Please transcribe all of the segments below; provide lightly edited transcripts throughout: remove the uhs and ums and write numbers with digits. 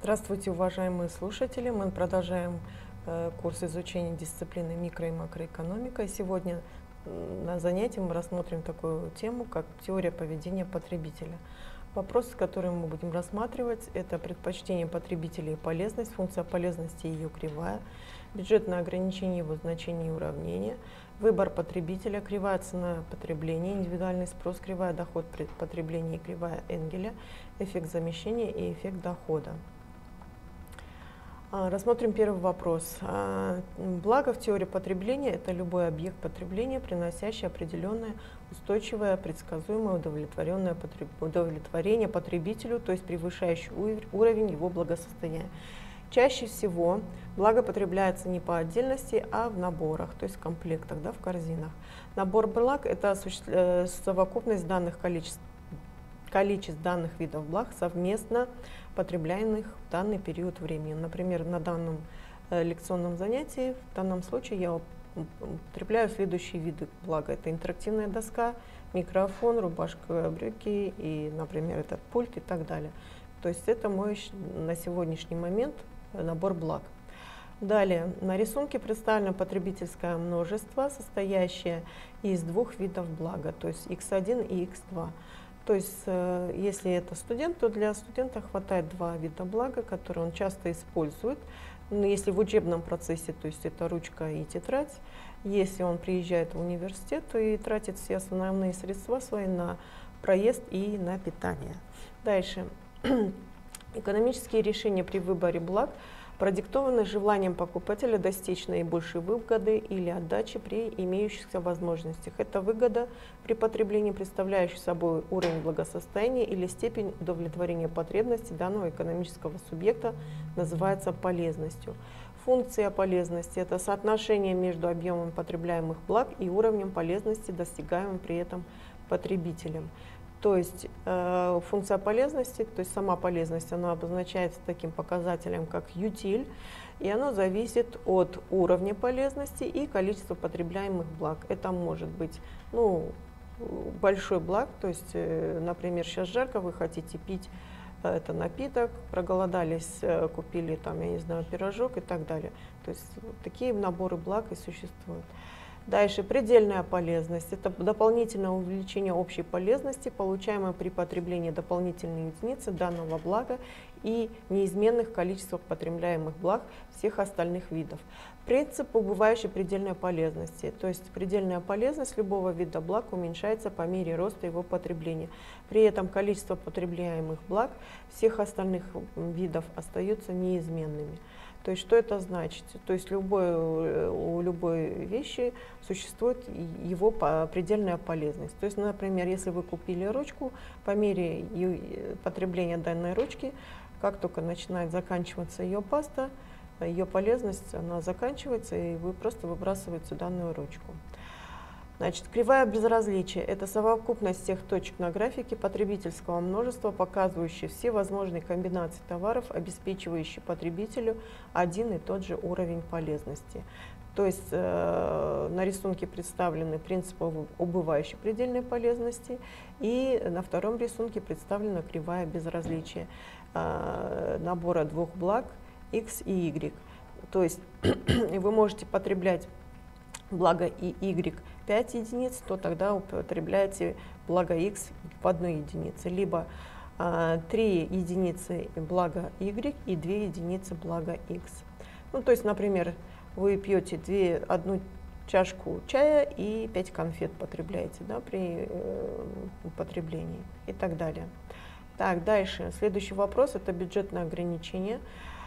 Здравствуйте, уважаемые слушатели! Мы продолжаем курс изучения дисциплины микро- и макроэкономика. И сегодня на занятии мы рассмотрим такую тему, как теория поведения потребителя. Вопросы, которые мы будем рассматривать, это предпочтение потребителя и полезность, функция полезности и ее кривая, бюджетное ограничение, его значение и уравнение, выбор потребителя, кривая цена потребления, индивидуальный спрос, кривая доход потребления и кривая Энгеля, эффект замещения и эффект дохода. Рассмотрим первый вопрос. Благо в теории потребления – это любой объект потребления, приносящий определенное устойчивое, предсказуемое удовлетворение потребителю, то есть превышающий уровень его благосостояния. Чаще всего благо потребляется не по отдельности, а в наборах, то есть в комплектах, в корзинах. Набор благ – это совокупность данных количеств данных видов благ совместно потребляемых в данный период времени. Например, на данном лекционном занятии, в данном случае я употребляю следующие виды блага. Это интерактивная доска, микрофон, рубашка, брюки и, например, этот пульт и так далее. То есть это мой на сегодняшний момент набор благ. Далее, на рисунке представлено потребительское множество, состоящее из двух видов блага, то есть x1 и x2. То есть, если это студент, то для студента хватает два вида блага, которые он часто использует. Но если в учебном процессе, то есть это ручка и тетрадь, если он приезжает в университет, то и тратит все основные средства свои на проезд и на питание. Дальше. Экономические решения при выборе благ продиктованы желанием покупателя достичь наибольшей выгоды или отдачи при имеющихся возможностях. Это выгода при потреблении, представляющая собой уровень благосостояния или степень удовлетворения потребностей данного экономического субъекта, называется полезностью. Функция полезности – это соотношение между объемом потребляемых благ и уровнем полезности, достигаемым при этом потребителем. То есть функция полезности, то есть сама полезность, она обозначается таким показателем, как утиль, и оно зависит от уровня полезности и количества потребляемых благ. Это может быть большой благ, то есть, например, сейчас жарко, вы хотите пить это напиток, проголодались, купили там, я не знаю, пирожок и так далее. То есть такие наборы благ и существуют. Дальше, предельная полезность – это дополнительное увеличение общей полезности, получаемое при потреблении дополнительной единицы данного блага и неизменных количествах потребляемых благ всех остальных видов. Принцип убывающей предельной полезности, то есть предельная полезность любого вида благ уменьшается по мере роста его потребления. При этом количество потребляемых благ всех остальных видов остаются неизменными. То есть что это значит? То есть у любой вещи существует его предельная полезность. То есть, например, если вы купили ручку, по мере потребления данной ручки, как только начинает заканчиваться ее паста, ее полезность она заканчивается, и вы просто выбрасываете данную ручку. Значит, кривая безразличия – это совокупность всех точек на графике потребительского множества, показывающие все возможные комбинации товаров, обеспечивающие потребителю один и тот же уровень полезности. То есть на рисунке представлены принципы убывающей предельной полезности, и на втором рисунке представлена кривая безразличия набора двух благ x и y. То есть вы можете потреблять благо и y 5 единиц, то тогда употребляете благо x в 1 единице, либо 3 единицы благо y и 2 единицы благо x. Ну, то есть, например, вы пьете одну чашку чая и 5 конфет потребляете, при употреблении и так далее. Так, дальше. Следующий вопрос – это бюджетное ограничение.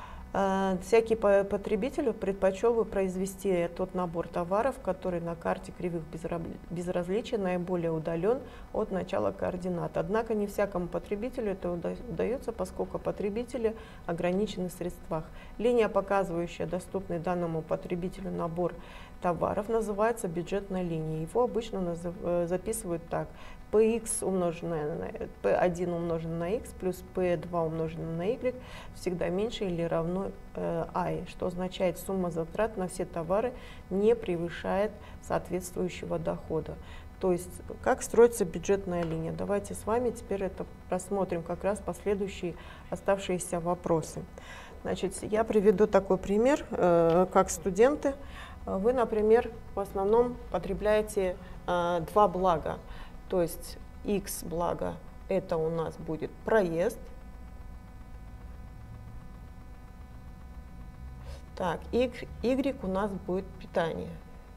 Всякий потребитель предпочел бы произвести тот набор товаров, который на карте кривых безразличия наиболее удален от начала координат. Однако не всякому потребителю это удается, поскольку потребители ограничены в средствах. Линия, показывающая доступный данному потребителю набор товаров, называется бюджетной линией. Его обычно записывают так: Px умноженное на P1 умноженное на x плюс P2 умноженное на y всегда меньше или равно I, что означает, сумма затрат на все товары не превышает соответствующего дохода. То есть как строится бюджетная линия. Давайте с вами теперь это рассмотрим, как раз последующие оставшиеся вопросы. Значит, я приведу такой пример, как студенты. Вы, например, в основном потребляете два блага. То есть X благо — это у нас будет проезд. Так, Y у нас будет питание.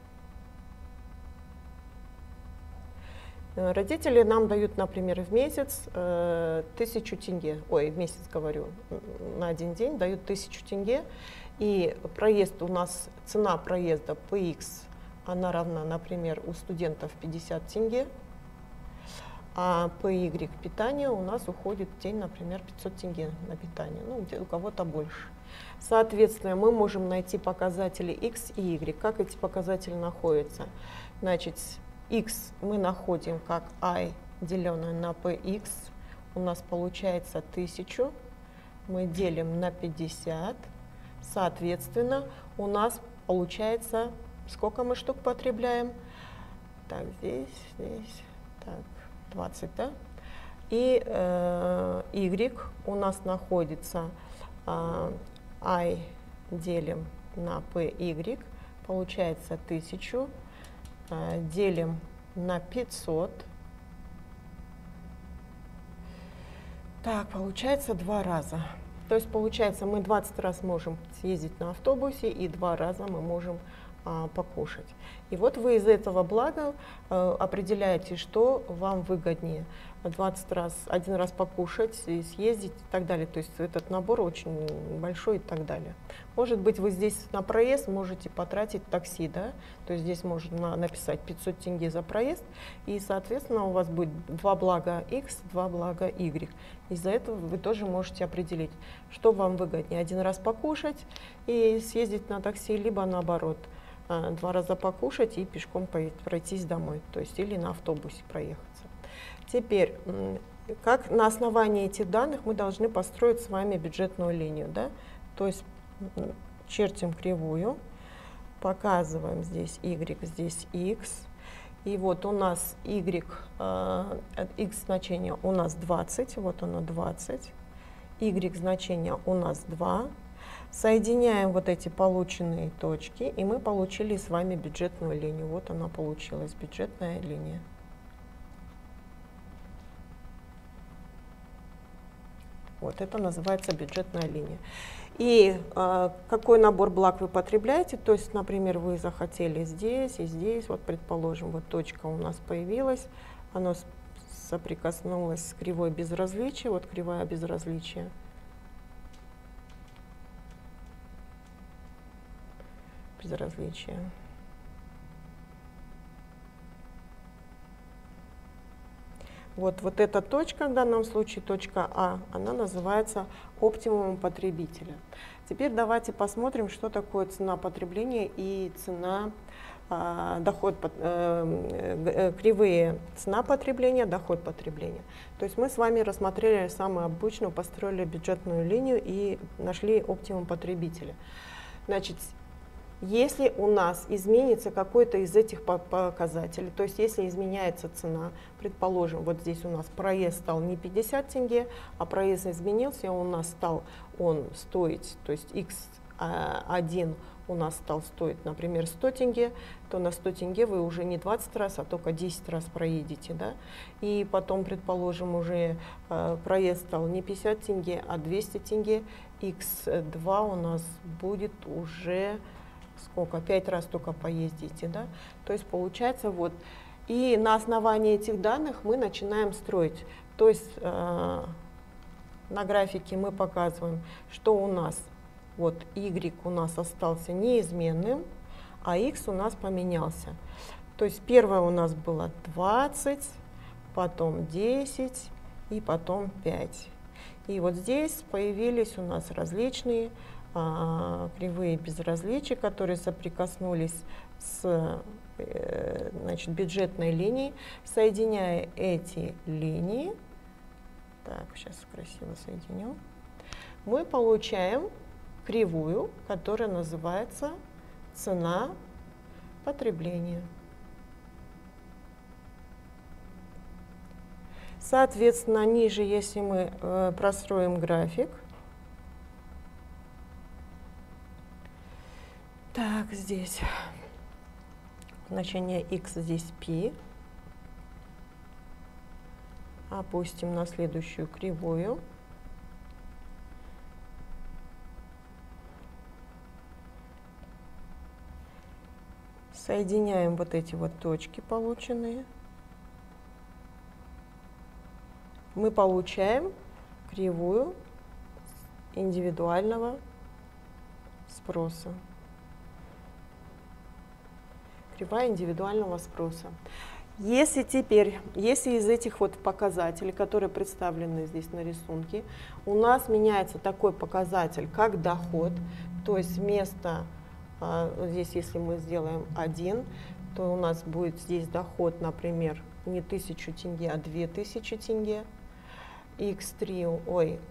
Родители нам дают, например, в месяц 1000 тенге, ой, в месяц говорю, на один день дают 1000 тенге, и проезд у нас, цена проезда PX, она равна, например, у студентов 50 тенге, а PY питание у нас уходит в день, например, 500 тенге на питание, ну, у кого-то больше. Соответственно, мы можем найти показатели X и Y. Как эти показатели находятся? Значит, X мы находим как I, деленное на PX. У нас получается 1000. Мы делим на 50. Соответственно, у нас получается, сколько мы штук потребляем? Так, здесь, так, 20, да? И Y у нас находится I делим на PY, получается 1000, делим на 500, так, получается 2 раза. То есть получается, мы 20 раз можем съездить на автобусе и 2 раза мы можем покушать. И вот вы из этого блага определяете, что вам выгоднее. 20 раз, 1 раз покушать, и съездить и так далее. То есть этот набор очень большой и так далее. Может быть, вы здесь на проезд можете потратить такси, да? То есть здесь можно написать 500 тенге за проезд, и, соответственно, у вас будет 2 блага X, 2 блага Y. Из-за этого вы тоже можете определить, что вам выгоднее. 1 раз покушать и съездить на такси, либо наоборот. 2 раза покушать и пешком пройтись домой, то есть или на автобусе проехаться. Теперь, как на основании этих данных мы должны построить с вами бюджетную линию, да? То есть чертим кривую, показываем здесь Y, здесь X, и вот у нас Y, X значение у нас 20, вот оно 20, Y значение у нас 2. Соединяем вот эти полученные точки, и мы получили с вами бюджетную линию. Вот она получилась, бюджетная линия. Вот это называется бюджетная линия. И какой набор благ вы потребляете? То есть, например, вы захотели здесь и здесь, вот предположим, вот точка у нас появилась, она соприкоснулась с кривой безразличия, вот кривая безразличия. Безразличия. Вот эта точка, в данном случае точка А, она называется оптимумом потребителя. Теперь давайте посмотрим, что такое цена потребления и цена кривые цена потребления, доход потребления. То есть мы с вами рассмотрели самую обычную, построили бюджетную линию и нашли оптимум потребителя. Значит, если у нас изменится какой-то из этих показателей, то есть если изменяется цена, предположим, вот здесь у нас проезд стал не 50 тенге, а проезд изменился, у нас стал он стоить, то есть X1 у нас стал стоить, например, 100 тенге, то на 100 тенге вы уже не 20 раз, а только 10 раз проедете, да? И потом, предположим, уже проезд стал не 50 тенге, а 200 тенге, X2 у нас будет уже сколько? 5 раз только поездите, да? То есть получается вот. И на основании этих данных мы начинаем строить. То есть на графике мы показываем, что у нас вот Y у нас остался неизменным, а X у нас поменялся. То есть первое у нас было 20, потом 10 и потом 5. И вот здесь появились у нас различные кривые безразличия, которые соприкоснулись с бюджетной линией. Соединяя эти линии, так, сейчас красиво соединю, мы получаем кривую, которая называется цена потребления. Соответственно, ниже, если мы простроим график, так, здесь значение x, здесь π. Опустим на следующую кривую. Соединяем вот эти вот точки полученные. Мы получаем кривую индивидуального спроса. Кривая индивидуального спроса. Если из этих вот показателей, которые представлены здесь на рисунке, у нас меняется такой показатель, как доход, то есть вместо, здесь если мы сделаем 1, то у нас будет здесь доход, например, не 1000 тенге, а 2000 тенге. X3,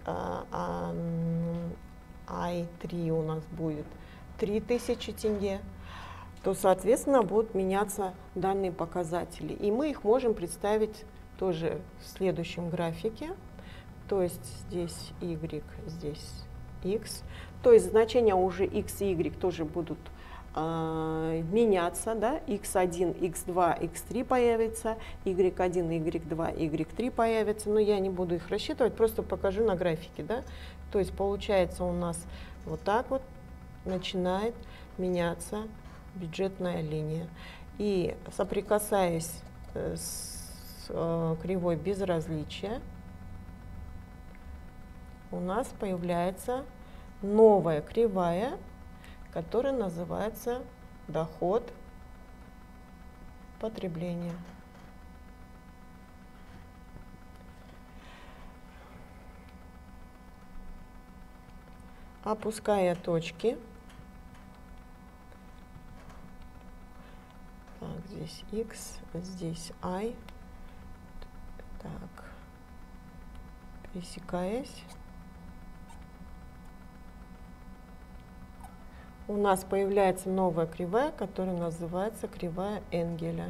I3 у нас будет 3000 тенге, то, соответственно, будут меняться данные показатели. И мы их можем представить тоже в следующем графике. То есть здесь Y, здесь X. То есть значения уже X и Y тоже будут меняться. Да? X1, X2, X3 появится, Y1, Y2, Y3 появится. Но я не буду их рассчитывать, просто покажу на графике. Да? То есть получается у нас вот так вот начинает меняться бюджетная линия. И соприкасаясь с кривой безразличия, у нас появляется новая кривая, которая называется доход потребления. Опуская точки, так, здесь X, здесь I, так, пересекаясь, у нас появляется новая кривая, которая называется кривая Энгеля.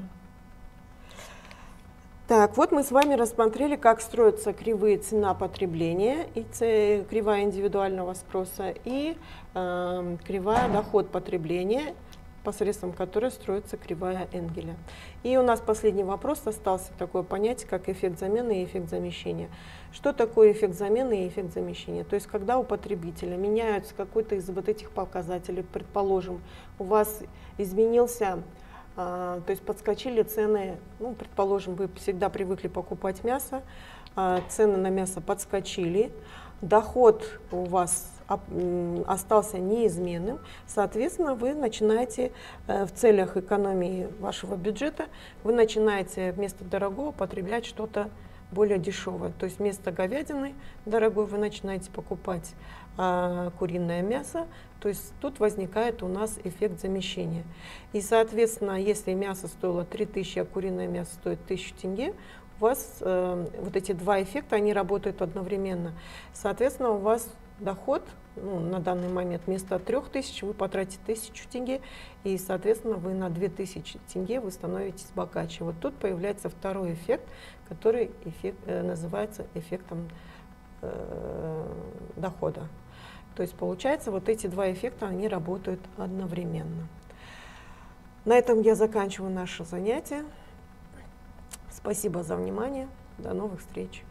Так, вот мы с вами рассмотрели, как строятся кривые цена потребления, и кривая индивидуального спроса, и кривая доход потребления, посредством которой строится кривая Энгеля. И у нас последний вопрос остался, такое понятие, как эффект замены и эффект замещения. Что такое эффект замены и эффект замещения? То есть, когда у потребителя меняются какой-то из вот этих показателей, предположим, у вас изменился, то есть подскочили цены, ну, предположим, вы всегда привыкли покупать мясо, цены на мясо подскочили, доход у вас остался неизменным, соответственно, вы начинаете в целях экономии вашего бюджета, вы начинаете вместо дорогого потреблять что-то более дешевое. То есть вместо говядины дорогой вы начинаете покупать куриное мясо. То есть тут возникает у нас эффект замещения. И, соответственно, если мясо стоило 3000, а куриное мясо стоит 1000 тенге, у вас вот эти два эффекта, они работают одновременно. Соответственно, у вас доход, ну, на данный момент вместо 3000 вы потратите 1000 тенге, и, соответственно, вы на 2000 тенге вы становитесь богаче. Вот тут появляется второй эффект, который называется эффектом дохода. То есть, получается, вот эти два эффекта, они работают одновременно. На этом я заканчиваю наше занятие. Спасибо за внимание. До новых встреч.